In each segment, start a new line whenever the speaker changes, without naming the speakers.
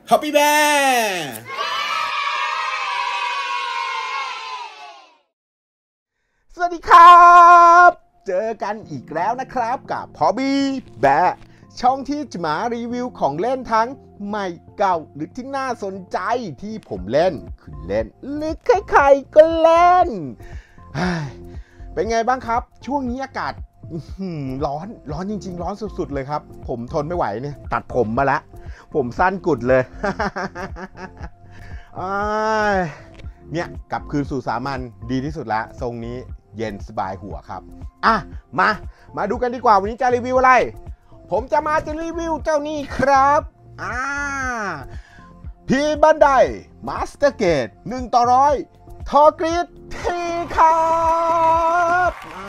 Happy Bear สวัสดีครับเจอกันอีกแล้วนะครับกับพอบี้แบร์ช่องที่จะมารีวิวของเล่นทั้งใหม่เก่าหรือที่น่าสนใจที่ผมเล่นคุณเล่นหรือใครๆก็เล่นเป็นไงบ้างครับช่วงนี้อากาศร้อนจริงๆร้อนสุดๆเลยครับผมทนไม่ไหวเนี่ยตัดผมมาแล้วผมสั้นกุดเลย เนี่ยกลับคืนสู่สามัญดีที่สุดแล้วทรงนี้เย็นสบายหัวครับมาดูกันดีกว่าวันนี้จะรีวิวอะไรผมจะรีวิวเจ้านี่ครับพีบันไดมาสเตอร์เกต1:100ทอกรีดทีครับ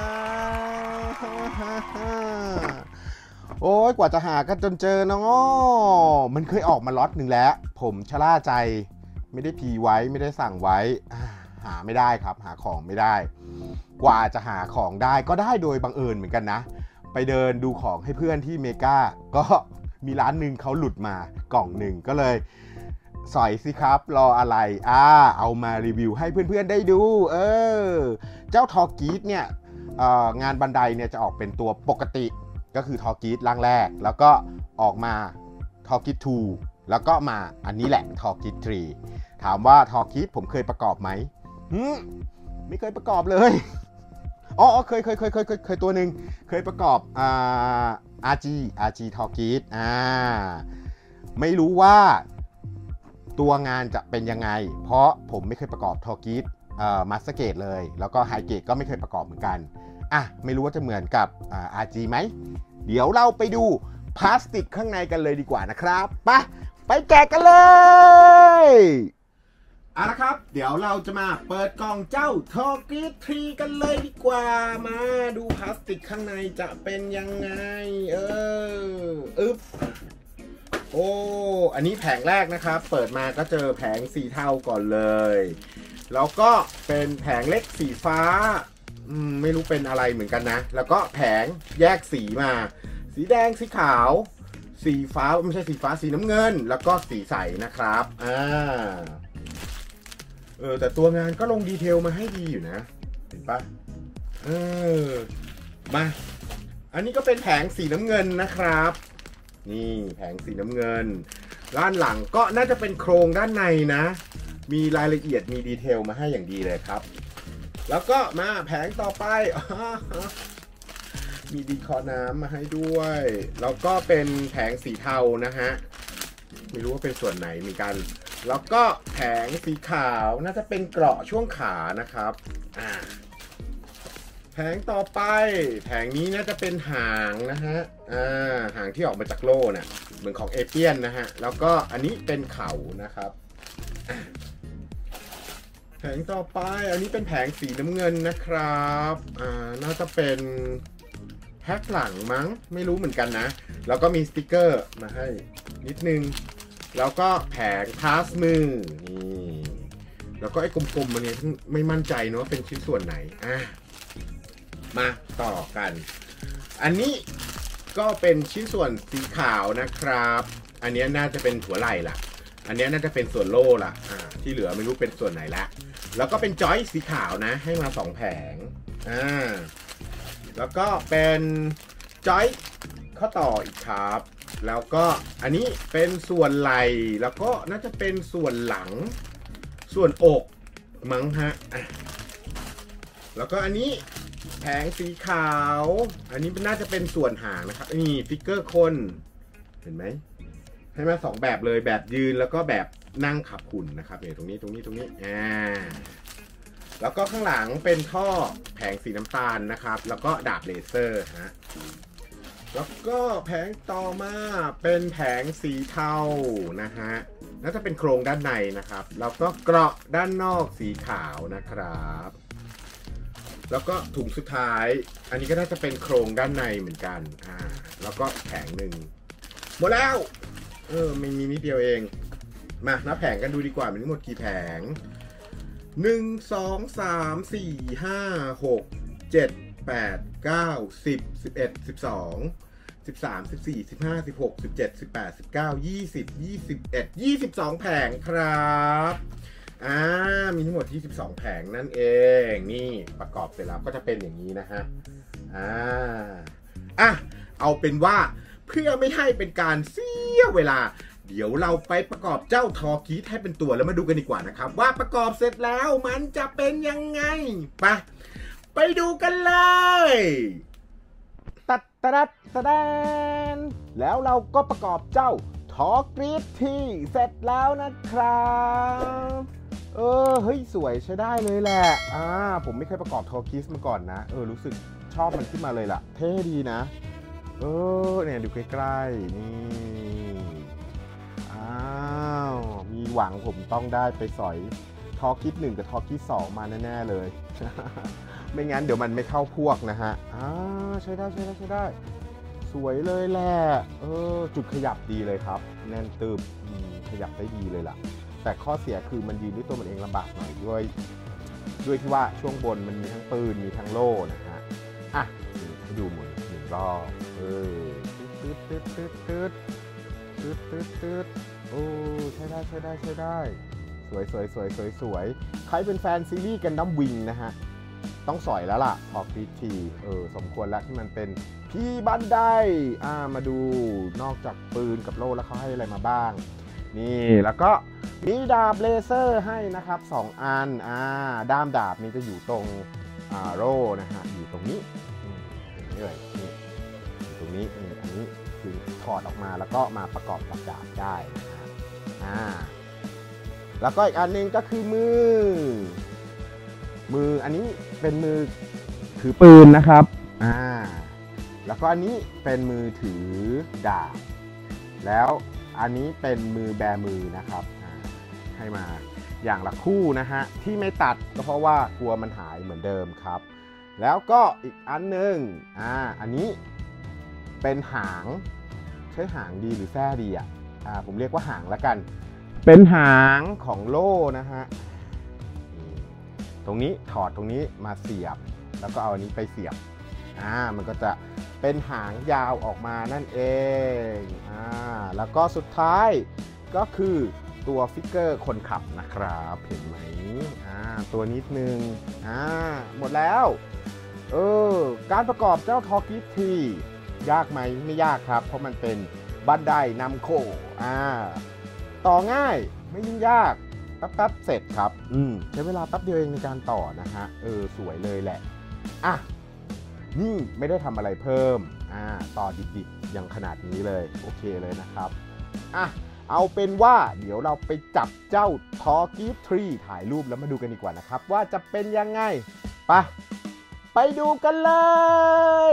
โอ้ยกว่าจะหากันจนเจอเนาะมันเคยออกมาล็อตหนึ่งแล้วผมชะล่าใจไม่ได้พีไว้ไม่ได้สั่งไว้หาไม่ได้ครับหาของไม่ได้กว่าจะหาของได้ก็ได้โดยบังเอิญเหมือนกันนะไปเดินดูของให้เพื่อนที่เมกาก็มีร้านหนึ่งเขาหลุดมากล่องหนึ่งก็เลยสอยสิครับรออะไรเอามารีวิวให้เพื่อนๆได้ดูเจ้าทอกีดเนี่ยงานบันไดเนี่ยจะออกเป็นตัวปกติก็คือทอกีดร่างแรกแล้วก็ออกมาทอกีด2แล้วก็มาอันนี้แหละทอกีด3ถามว่าทอกีดผมเคยประกอบไหมไม่เคยประกอบเลยเคยตัวหนึ่งเคยประกอบRG ทอกีดไม่รู้ว่าตัวงานจะเป็นยังไงเพราะผมไม่เคยประกอบทอกีดมาสเตอร์เกตเลยแล้วก็ไฮเกตก็ไม่เคยประกอบเหมือนกันไม่รู้ว่าจะเหมือนกับRG ไหมเดี๋ยวเราไปดูพลาสติกข้างในกันเลยดีกว่านะครับไปแกะกันเลยนะครับเดี๋ยวเราจะมาเปิดกล่องเจ้าทอกีด3กันเลยดีกว่ามาดูพลาสติกข้างในจะเป็นยังไงอันนี้แผงแรกนะครับเปิดมาก็เจอแผงสีเทาก่อนเลยแล้วก็เป็นแผงเล็กสีฟ้าไม่รู้เป็นอะไรเหมือนกันนะแล้วก็แผงแยกสีมาสีแดงสีขาวสีฟ้าไม่ใช่สีฟ้าสีน้ำเงินแล้วก็สีใสนะครับแต่ตัวงานก็ลงดีเทลมาให้ดีอยู่นะเห็นปะมาอันนี้ก็เป็นแผงสีน้ำเงินนะครับนี่แผงสีน้ำเงินด้านหลังก็น่าจะเป็นโครงด้านในนะมีรายละเอียดมีดีเทลมาให้อย่างดีเลยครับแล้วก็มาแผงต่อไปมีดีคอน้ำมาให้ด้วยแล้วก็เป็นแผงสีเทานะฮะไม่รู้ว่าเป็นส่วนไหนเหมือนกันแล้วก็แผงสีขาวน่าจะเป็นเกราะช่วงขานะครับแผงต่อไปแผงนี้น่าจะเป็นหางนะฮะหางที่ออกมาจากโล่เนี่ยเหมือนของเอเปียนนะฮะแล้วก็อันนี้เป็นเขานะครับแผงต่อไปอันนี้เป็นแผงสีน้ำเงินนะครับน่าจะเป็นแพ็คหลังมั้งไม่รู้เหมือนกันนะแล้วก็มีสติกเกอร์มาให้นิดนึงแล้วก็แผงพาสมือนี่แล้วก็ไอ้กลมๆมันเนี่ยไม่มั่นใจเนาะเป็นชิ้นส่วนไหนมาต่อกันอันนี้ก็เป็นชิ้นส่วนสีขาวนะครับอันนี้น่าจะเป็นหัวไหล่ละอันนี้น่าจะเป็นส่วนโล่ละที่เหลือไม่รู้เป็นส่วนไหนละแล้วก็เป็นจอยสีขาวนะให้มา2แผงแล้วก็เป็นจอยข้อต่ออีกครับแล้วก็อันนี้เป็นส่วนไหล่แล้วก็น่าจะเป็นส่วนหลังส่วนอกมั้งฮะแล้วก็อันนี้แผงสีขาวอันนี้น่าจะเป็นส่วนหางนะครับนี่ฟิกเกอร์คนเห็นไหมให้มา2แบบเลยแบบยืนแล้วก็แบบนั่งขับหุ่นนะครับเนี่ยตรงนี้แล้วก็ข้างหลังเป็นท่อแผงสีน้ำตาลนะครับแล้วก็ดาบเลเซอร์ฮะแล้วก็แผงต่อมาเป็นแผงสีเทานะฮะน่าจะเป็นโครงด้านในนะครับแล้วก็เกราะด้านนอกสีขาวนะครับแล้วก็ถุงสุดท้ายอันนี้ก็น่าจะเป็นโครงด้านในเหมือนกันแล้วก็แผงหนึ่งหมดแล้วไม่มีนิดเดียวเองมานับแผงกันดูดีกว่ามีทั้งหมดกี่แผง1 2 3 4 5 6 7 8 9 10 11 12 13 14 15 16 17 18 19 20 21 22 แผงครับมีทั้งหมดที่12แผงนั่นเองนี่ประกอบเสร็จแล้วก็จะเป็นอย่างนี้นะฮะเอาเป็นว่าเพื่อไม่ให้เป็นการเสียเวลาเดี๋ยวเราไปประกอบเจ้าทอกีดให้เป็นตัวแล้วมาดูกันดีกว่านะครับว่าประกอบเสร็จแล้วมันจะเป็นยังไงไปดูกันเลยตัดแล้วเราก็ประกอบเจ้าทอกรีดที่เสร็จแล้วนะครับเฮ้ยสวยใช้ได้เลยแหละผมไม่เคยประกอบทอกีสมาก่อนนะรู้สึกชอบมันขึ้นมาเลยล่ะเท่ดีนะเนี่ยดูใกล้ๆนี่มีหวังผมต้องได้ไปสอยทอคิด1กับทอคิด2มาแน่ๆเลย ไม่งั้นเดี๋ยวมันไม่เข้าพวกนะฮะใช้ได้สวยเลยแหละจุดขยับดีเลยครับแน่นตึบขยับได้ดีเลยล่ะแต่ข้อเสียคือมันยืนด้วยตัวมันเองลำบากหน่อยด้วยที่ว่าช่วงบนมันมีทั้งปืนมีทั้งโล่นะฮะให้ดูหมุน1 รอบตืดใช้ได้สวยใครเป็นแฟนซีรีส์กันดั้มวิงนะฮะต้องสอยแล้วล่ะออกทีสมควรแล้วที่มันเป็นพี่บันไดมาดูนอกจากปืนกับโล่แล้วเขาให้อะไรมาบ้างนี่แล้วก็มีดาบเลเซอร์ให้นะครับ2 อันด้ามดาบนี้จะอยู่ตรงโล่นะฮะอยู่ตรงนี้เลยนี่ตรงนี้อันนี้คือถอดออกมาแล้วก็มาประกอบกับดาบได้นะฮะแล้วก็อีกอันนึงก็คือมืออันนี้เป็นมือถือปืนนะครับแล้วก็อันนี้เป็นมือถือดาบแล้วอันนี้เป็นมือแบมือนะครับให้มาอย่างละคู่นะฮะที่ไม่ตัดก็เพราะว่ากลัวมันหายเหมือนเดิมครับแล้วก็อีกอันนึงอันนี้เป็นหางใช้หางดีหรือแส้ดีผมเรียกว่าหางแล้วกันเป็นหางของโล่นะฮะตรงนี้ถอดตรงนี้มาเสียบแล้วก็เอาอันนี้ไปเสียบมันก็จะเป็นหางยาวออกมานั่นเองแล้วก็สุดท้ายก็คือตัวฟิกเกอร์คนขับนะครับเห็นไหมตัวนิดนึงหมดแล้วการประกอบเจ้าทอกิทียากไหมไม่ยากครับเพราะมันเป็นบันไดนำโคต่อง่ายไม่ยุ่งยากแป๊บเสร็จครับใช้เวลาแป๊บเดียวเองในการต่อนะฮะสวยเลยแหละนี่ไม่ได้ทำอะไรเพิ่มต่อดิบๆอย่างขนาดนี้เลยโอเคเลยนะครับเอาเป็นว่าเดี๋ยวเราไปจับเจ้าทอกีทรีถ่ายรูปแล้วมาดูกันดีกว่านะครับว่าจะเป็นยังไงไปดูกันเลย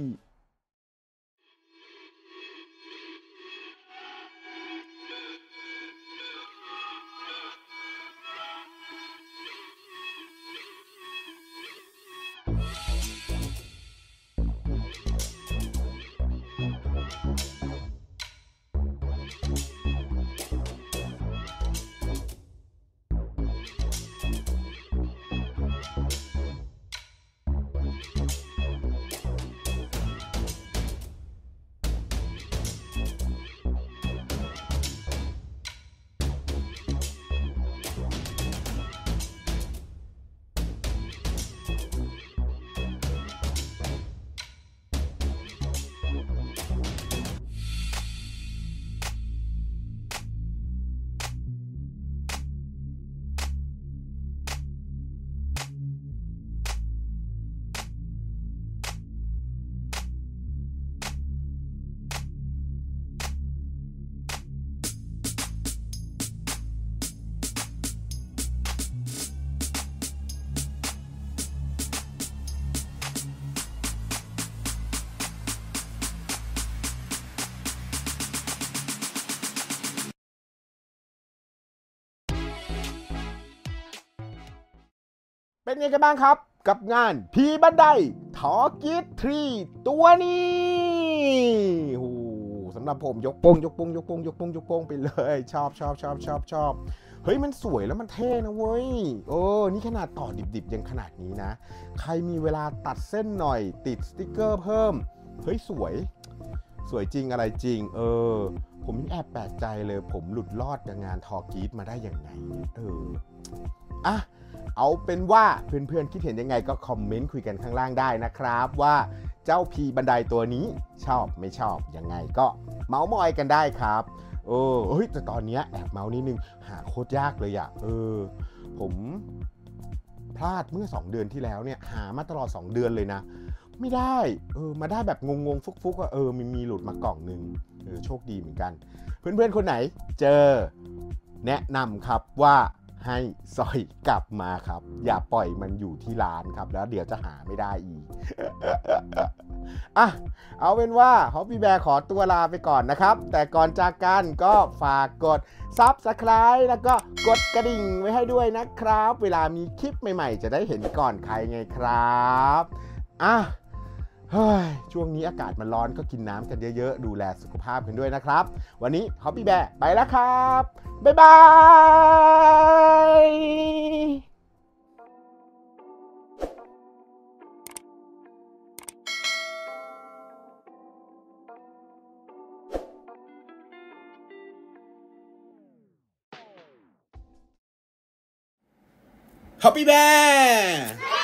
เป็นไงกันบ้างครับกับงานพีบันไดทอกีทรีตัวนี้สำหรับผมยกโป้งไปเลยชอบเฮ้ยมันสวยแล้วมันเท่นะเว้ยนี่ขนาดต่อดิบยังขนาดนี้นะใครมีเวลาตัดเส้นหน่อยติดสติกเกอร์เพิ่มเฮ้ยสวยสวยจริงอะไรจริงผมยังแอบแปลกใจเลยผมหลุดรอดจากงานทอกีดมาได้อย่างไงอ่ะเอาเป็นว่าเพื่อนๆคิดเห็นยังไงก็คอมเมนต์คุยกันข้างล่างได้นะครับว่าเจ้าพีบันไดตัวนี้ชอบไม่ชอบยังไงก็เมาส์มอยกันได้ครับแต่ตอนนี้แอบเมาส์นิดนึงหาโคตรยากเลยอ่ะผมพลาดเมื่อ2 เดือนที่แล้วเนี่ยหามาตลอด2 เดือนเลยนะไม่ได้มาได้แบบงงๆฟุกๆว่ามีหลุดมากล่องหนึ่งโชคดีเหมือนกันเพื่อนๆคนไหนเจอแนะนำครับว่าให้สร้อยกลับมาครับอย่าปล่อยมันอยู่ที่ร้านครับแล้วเดี๋ยวจะหาไม่ได้อีก เอาเป็นว่า Hobby Bear ขอตัวลาไปก่อนนะครับแต่ก่อนจากกันก็ฝากกด Subscribe แล้วก็กดกระดิ่งไว้ให้ด้วยนะครับเวลามีคลิปใหม่ๆจะได้เห็นก่อนใครไงครับช่วงนี้อากาศมันร้อนก็กินน้ำกันเยอะๆดูแลสุขภาพกันด้วยนะครับวันนี้ Hobby Bear ไปแล้วครับบ๊ายบายHobby Bear